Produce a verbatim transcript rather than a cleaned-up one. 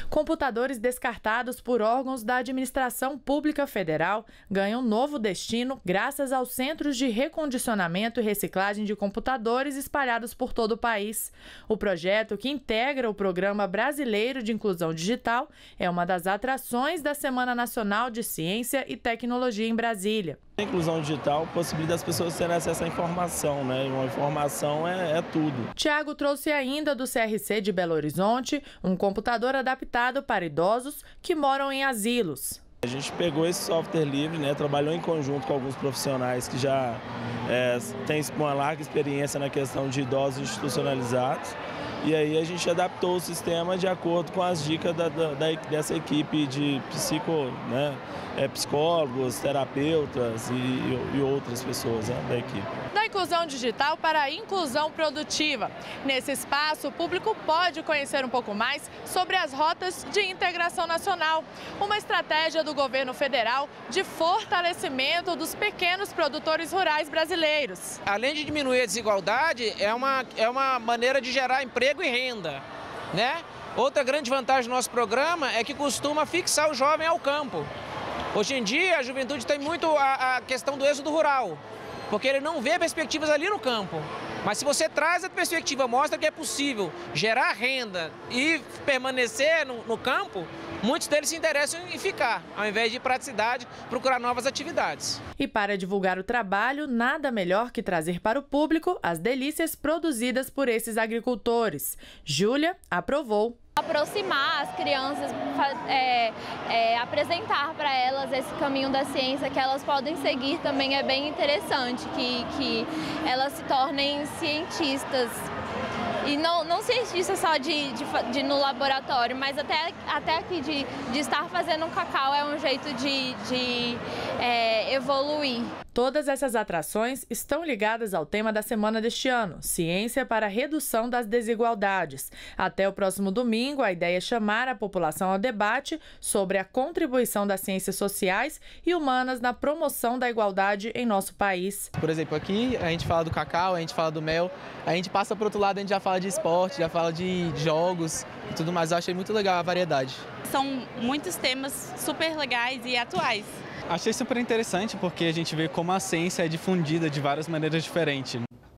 Computadores descartados por órgãos da administração pública federal ganham novo destino graças aos centros de recondicionamento e reciclagem de computadores espalhados por todo o país. O projeto, que integra o Programa Brasileiro de Inclusão Digital, é uma das atrações da Semana Nacional de Ciência e Tecnologia em Brasília. A inclusão digital possibilita as pessoas terem acesso à informação, né? Uma informação é, é tudo. Tiago trouxe ainda do C R C de Belo Horizonte um computador adaptado para idosos que moram em asilos. A gente pegou esse software livre, né? Trabalhou em conjunto com alguns profissionais que já é, têm uma larga experiência na questão de idosos institucionalizados. E aí a gente adaptou o sistema de acordo com as dicas da, da, dessa equipe de psico, né, é, psicólogos, terapeutas e, e outras pessoas, né, da equipe. Da inclusão digital para a inclusão produtiva. Nesse espaço, o público pode conhecer um pouco mais sobre as rotas de integração nacional, uma estratégia do governo federal de fortalecimento dos pequenos produtores rurais brasileiros. Além de diminuir a desigualdade, é uma, é uma maneira de gerar emprego e renda, né? Outra grande vantagem do nosso programa é que costuma fixar o jovem ao campo. Hoje em dia, a juventude tem muito a, a questão do êxodo rural, porque ele não vê perspectivas ali no campo. Mas se você traz a perspectiva, mostra que é possível gerar renda e permanecer no, no campo, muitos deles se interessam em ficar, ao invés de praticidade, procurar novas atividades. E para divulgar o trabalho, nada melhor que trazer para o público as delícias produzidas por esses agricultores. Júlia aprovou. Aproximar as crianças, é, é, apresentar para elas esse caminho da ciência que elas podem seguir também é bem interessante, que, que elas se tornem cientistas. E não, não cientistas só de, de, de no laboratório, mas até, até aqui de, de estar fazendo um cacau é um jeito de, de é, evoluir. Todas essas atrações estão ligadas ao tema da semana deste ano, Ciência para a Redução das Desigualdades. Até o próximo domingo, a ideia é chamar a população ao debate sobre a contribuição das ciências sociais e humanas na promoção da igualdade em nosso país. Por exemplo, aqui a gente fala do cacau, a gente fala do mel, a gente passa para o outro lado, a gente já fala de esporte, já fala de jogos e tudo mais. Eu achei muito legal a variedade. São muitos temas super legais e atuais. Achei super interessante porque a gente vê como a ciência é difundida de várias maneiras diferentes.